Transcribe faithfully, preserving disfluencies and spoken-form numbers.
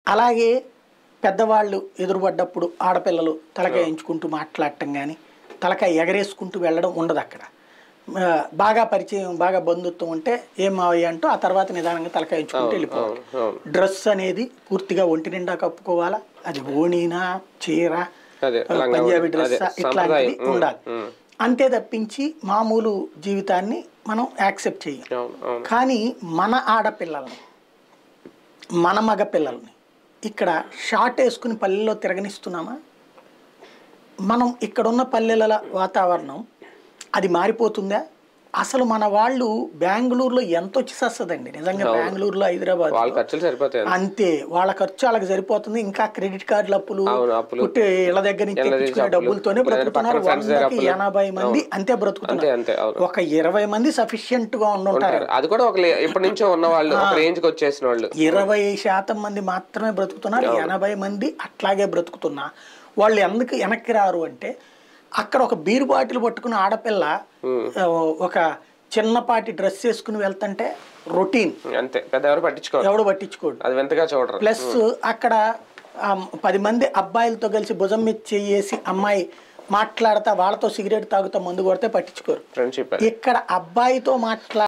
అలాగే పెద్దవాళ్ళు ఎదురుపడ్డప్పుడు ఆడపిల్లలు తలకాయ ఎంచుకుంటూ మాట్లాడటం కానీ తలకాయ ఎగరేసుకుంటూ వెళ్ళడం ఉండదు అక్కడ. బాగా పరిచయం బాగా బంధుత్వం ఉంటే ఏం మావయ్య అంటూ ఆ తర్వాత నిదానంగా తలకాయ ఎంచుకుంటూ వెళ్ళిపోవాలి. డ్రెస్ అనేది పూర్తిగా ఒంటి నిండా కప్పుకోవాలా, అది ఓణీనా చీర పంజాబీ డ్రెస్ ఇట్లాంటివి ఉండాలి. అంతే తప్పించి మామూలు జీవితాన్ని మనం యాక్సెప్ట్ చేయం. కానీ మన ఆడపిల్లల్ని మన మగ పిల్లల్ని ఇక్కడ షార్ట్ వేసుకుని పల్లెల్లో తిరగనిస్తున్నామా? మనం ఇక్కడున్న పల్లెల వాతావరణం అది మారిపోతుందా? అసలు మన వాళ్ళు బెంగళూరులో ఎంత వచ్చి వస్తుందండి నిజంగా. బెంగళూరులో హైదరాబాద్ అంతే, వాళ్ళ ఖర్చు వాళ్ళకి సరిపోతుంది. ఇంకా క్రెడిట్ కార్డుల అప్పులు పుట్టి ఇళ్ళ దగ్గర నుంచి తెప్పించుకునే డబ్బులతోనే బ్రతుకుతున్నారు. వందకి ఎనభై మంది అంతే బ్రతుకుతున్నారు. ఒక ఇరవై మంది సఫిషియెంట్ గా ఉండుంటారు. ఇరవై శాతం మంది మాత్రమే బ్రతుకుతున్నారు. ఎనభై మంది అట్లాగే బ్రతుకుతున్నా వాళ్ళు ఎందుకు వెనక్కి రారు అంటే అక్కడ ఒక బీరు బాటిల్ పట్టుకుని ఆడపిల్ల ఒక చిన్నపాటి డ్రెస్ వేసుకుని వెళ్తుంటే రొటీన్ అంతే, ఎవడు పట్టించుకోడు. ప్లస్ అక్కడ పది మంది అబ్బాయిలతో కలిసి భుజం మీద చేసి అమ్మాయి మాట్లాడతా వాళ్ళతో సిగరెట్ తాగుతా మందు కొడితే పట్టించుకోరు. ఇక్కడ అబ్బాయితో మాట్లా